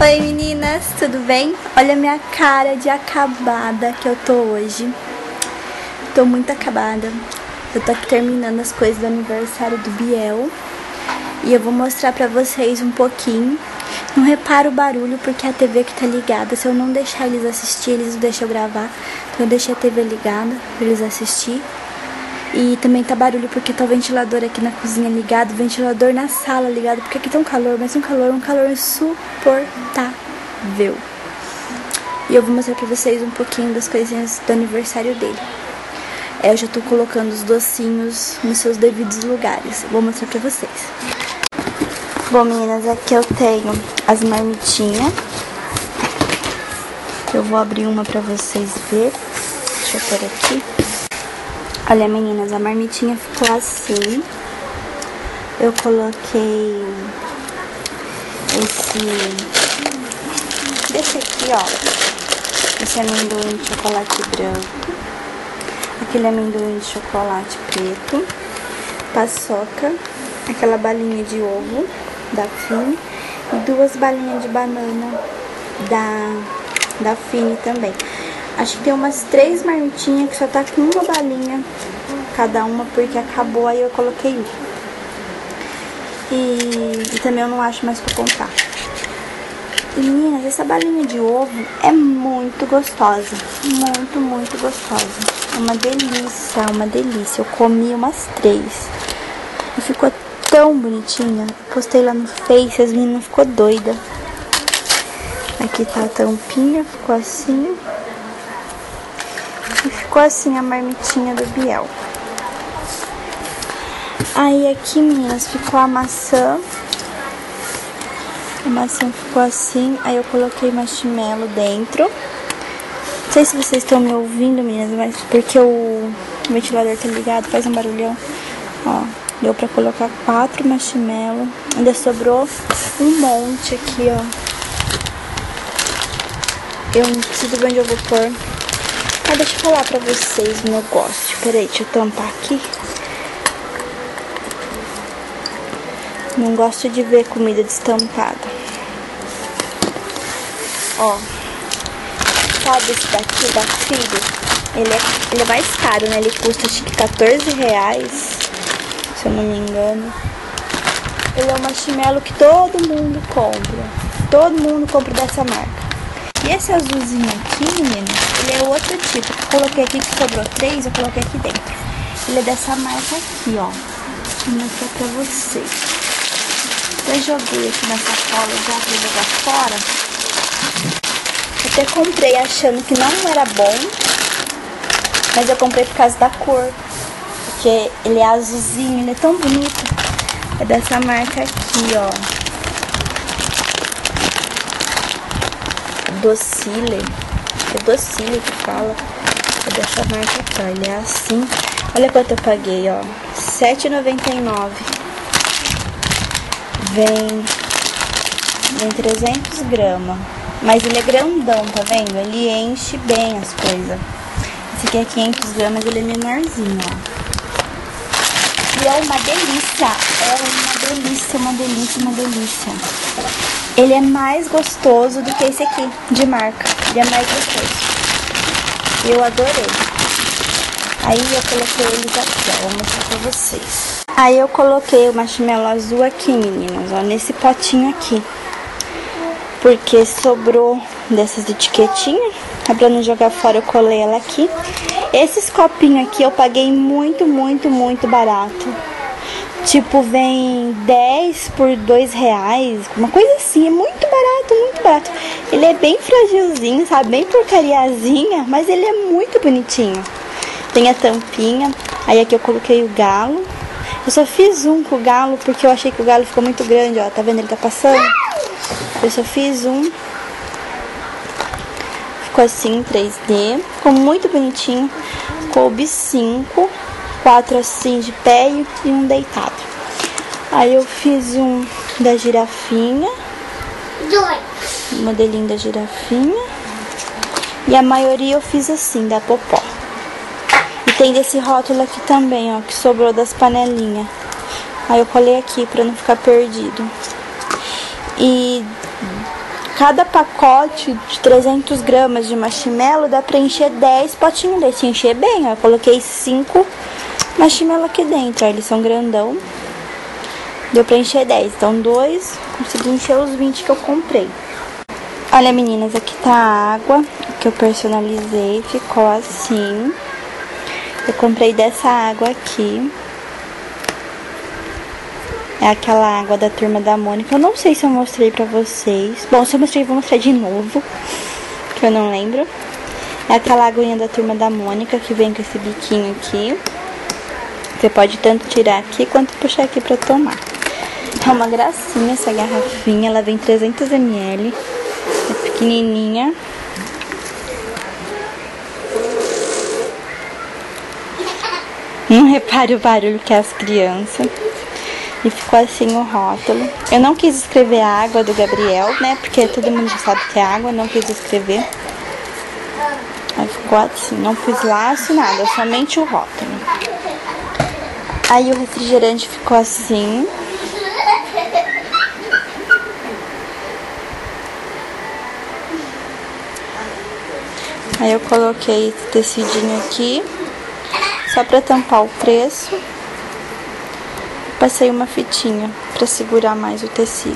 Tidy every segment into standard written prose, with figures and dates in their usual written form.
Oi meninas, tudo bem? Olha a minha cara de acabada que eu tô hoje. Tô muito acabada. Eu tô aqui terminando as coisas do aniversário do Biel. E eu vou mostrar pra vocês um pouquinho. Não repara o barulho porque a TV que tá ligada. Se eu não deixar eles assistir, eles não deixam eu gravar. Então eu deixei a TV ligada pra eles assistir. E também tá barulho porque tá o ventilador aqui na cozinha ligado, o ventilador na sala ligado, porque aqui tá um calor, mas um calor insuportável. E eu vou mostrar pra vocês um pouquinho das coisinhas do aniversário dele. Eu já tô colocando os docinhos nos seus devidos lugares. Vou mostrar pra vocês. Bom, meninas, aqui eu tenho as marmitinhas. Eu vou abrir uma pra vocês verem. Deixa eu pôr aqui. Olha, meninas, a marmitinha ficou assim. Eu coloquei desse aqui, ó. Esse amendoim de chocolate branco. Aquele amendoim de chocolate preto. Paçoca. Aquela balinha de ovo da Fini. E 2 balinhas de banana da Fini também. Acho que tem umas 3 marmitinhas que só tá com uma balinha cada uma, porque acabou, aí eu coloquei um. E também eu não acho mais pra comprar. E meninas, essa balinha de ovo é muito gostosa. Muito, muito gostosa. É uma delícia. Eu comi umas 3. E ficou tão bonitinha. Eu postei lá no Face, as meninas ficou doida. Aqui tá a tampinha, ficou assim. E ficou assim a marmitinha do Biel. Aí aqui, meninas, ficou a maçã. A maçã ficou assim. Aí eu coloquei marshmallow dentro. Não sei se vocês estão me ouvindo, meninas, mas porque o ventilador tá ligado, faz um barulhão. Ó, deu pra colocar 4 marshmallow. Ainda sobrou um monte aqui, ó. Eu não preciso ver onde eu vou pôr. Ah, deixa eu falar pra vocês o negócio. Peraí, deixa eu tampar aqui. Não gosto de ver comida destampada. Ó. Sabe esse daqui da Fini? Ele é mais caro, né? Ele custa acho que 14 reais, se eu não me engano. Ele é um marshmallow que todo mundo compra. Todo mundo compra dessa marca. E esse azulzinho aqui, meninas, ele é outro tipo. Eu coloquei aqui que sobrou 3, eu coloquei aqui dentro. Ele é dessa marca aqui, ó. Vou mostrar pra vocês. Eu joguei aqui na sacola já pra jogar fora. Até comprei achando que não era bom, mas eu comprei por causa da cor. Porque ele é azulzinho, ele é tão bonito. É dessa marca aqui, ó. Docile, é Docile que fala, é dessa marca aqui, ó. Ele é assim, olha quanto eu paguei, ó, R$7,99. Vem 300 gramas, mas ele é grandão, tá vendo? Ele enche bem as coisas. Esse aqui é 500 gramas, ele é menorzinho, ó. E é uma delícia, uma delícia. Ele é mais gostoso do que esse aqui, de marca. Ele é mais gostoso. Eu adorei. Aí eu coloquei eles aqui, ó. Vou mostrar pra vocês. Aí eu coloquei o marshmallow azul aqui, meninas, ó. Nesse potinho aqui. Porque sobrou dessas etiquetinhas. Pra não jogar fora, eu colei ela aqui. Esses copinhos aqui eu paguei muito, muito, muito barato. Tipo, vem 10 por R$2, uma coisa assim, é muito barato, muito barato. Ele é bem fragilzinho, sabe, bem porcariazinha, mas ele é muito bonitinho. Tem a tampinha, aí aqui eu coloquei o galo. Eu só fiz um com o galo, porque eu achei que o galo ficou muito grande, ó, tá vendo, ele tá passando. Eu só fiz um. Ficou assim, 3D, ficou muito bonitinho. Coube 5. 4 assim de pé e um deitado. Aí eu fiz um da girafinha. O modelinho da girafinha. E a maioria eu fiz assim, da Popó. E tem desse rótulo aqui também, ó, que sobrou das panelinhas. Aí eu colei aqui pra não ficar perdido. E cada pacote de 300 gramas de marshmallow dá pra encher 10 potinhos desse. Encher bem, ó. Eu coloquei 5 marshmallow aqui dentro, ó. Eles são grandão. Deu pra encher 10. Então 2, consegui encher os 20 que eu comprei. Olha, meninas, aqui tá a água que eu personalizei. Ficou assim. Eu comprei dessa água aqui. É aquela água da Turma da Mônica. Eu não sei se eu mostrei pra vocês. Bom, se eu mostrei, eu vou mostrar de novo, que eu não lembro. É aquela aguinha da Turma da Mônica, que vem com esse biquinho aqui. Você pode tanto tirar aqui, quanto puxar aqui pra tomar. É uma gracinha essa garrafinha. Ela vem 300 ml. É pequenininha. Não repare o barulho que é as crianças. E ficou assim o rótulo. Eu não quis escrever a água do Gabriel, né? Porque todo mundo já sabe que é água, não quis escrever. Aí ficou assim, não pus laço, nada, somente o rótulo. Aí o refrigerante ficou assim. Aí eu coloquei esse tecidinho aqui, só pra tampar o preço. Passei uma fitinha pra segurar mais o tecido.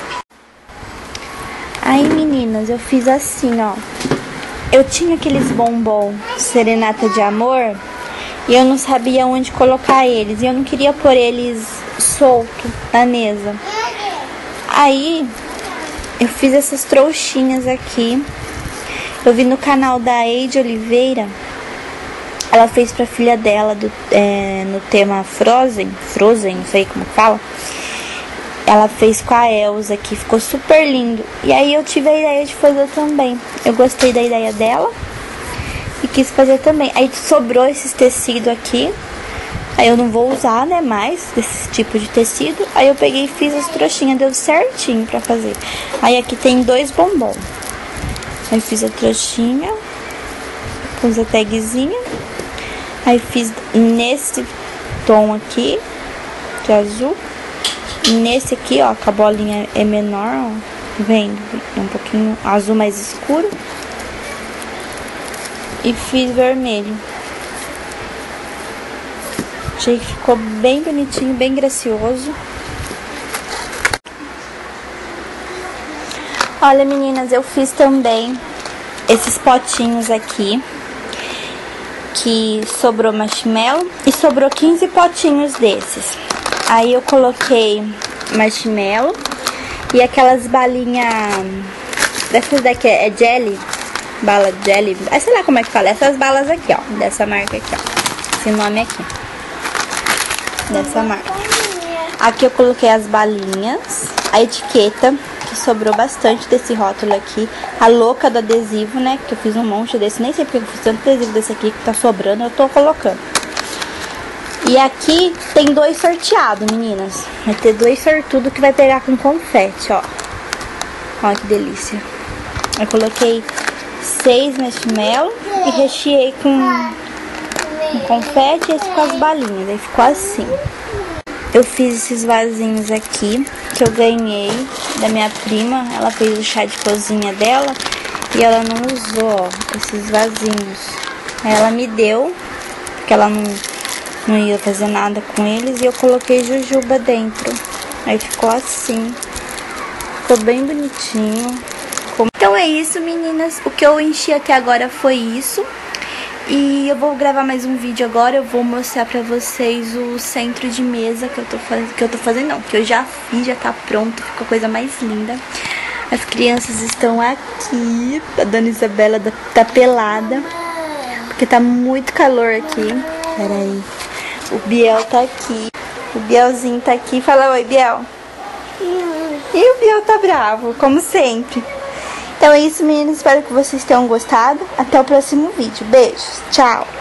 Aí, meninas, eu fiz assim, ó. Eu tinha aqueles bombom Serenata de Amor e eu não sabia onde colocar eles. E eu não queria pôr eles solto na mesa. Aí, eu fiz essas trouxinhas aqui. Eu vi no canal da Eide Oliveira. Ela fez pra filha dela no tema Frozen, não sei como fala. Ela fez com a Elsa aqui, ficou super lindo. E aí eu tive a ideia de fazer também. Eu gostei da ideia dela e quis fazer também. Aí sobrou esses tecidos aqui. Aí eu não vou usar, né, mais desse tipo de tecido. Aí eu peguei e fiz as trouxinhas, deu certinho pra fazer. Aí aqui tem 2 bombons. Aí fiz a trouxinha, pus a tagzinha. Aí fiz nesse tom aqui, de azul. Nesse aqui, ó, que a bolinha é menor, ó. Vendo? É um pouquinho azul mais escuro. E fiz vermelho. Achei que ficou bem bonitinho, bem gracioso. Olha, meninas, eu fiz também esses potinhos aqui, que sobrou marshmallow e sobrou 15 potinhos desses. Aí eu coloquei marshmallow e aquelas balinhas, dessas daqui é jelly, bala jelly, sei lá como é que fala, essas balas aqui, ó, dessa marca aqui, ó, esse nome aqui, dessa marca. Aqui eu coloquei as balinhas, a etiqueta, que sobrou bastante desse rótulo aqui, a louca do adesivo, né, que eu fiz um monte desse, nem sei porque eu fiz tanto adesivo desse aqui que tá sobrando, eu tô colocando. E aqui tem 2 sorteados, meninas, vai ter 2 sortudos que vai pegar com confete, ó. Olha que delícia. Eu coloquei 6 marshmallow e recheei com confete e esse com as balinhas, aí ficou assim. Eu fiz esses vasinhos aqui, que eu ganhei da minha prima. Ela fez o chá de cozinha dela e ela não usou, ó, esses vasinhos. Aí ela me deu, porque ela não ia fazer nada com eles. E eu coloquei jujuba dentro. Aí ficou assim. Ficou bem bonitinho. Então é isso, meninas. O que eu enchi até agora foi isso. E eu vou gravar mais um vídeo agora, eu vou mostrar pra vocês o centro de mesa que eu tô fazendo, não, que eu já fiz, já tá pronto, ficou a coisa mais linda. As crianças estão aqui, a Dona Isabela tá pelada, porque tá muito calor aqui. Peraí, o Biel tá aqui, o Bielzinho tá aqui, fala oi, Biel. E o Biel tá bravo, como sempre. Então é isso, meninas. Espero que vocês tenham gostado. Até o próximo vídeo. Beijos. Tchau.